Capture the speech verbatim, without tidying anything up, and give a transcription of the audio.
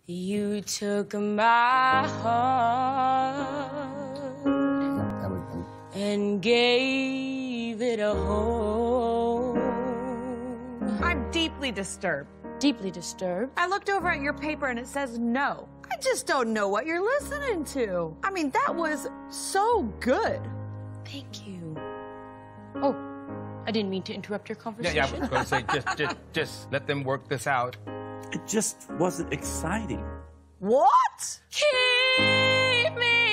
You took my heart and gave it a home. I'm deeply disturbed. Deeply disturbed. I looked over at your paper and it says no. I just don't know what you're listening to. I mean, that was so good. Thank you. Oh, I didn't mean to interrupt your conversation. Yeah, yeah, I was going to say, just, just, just let them work this out. It just wasn't exciting. What? Keep me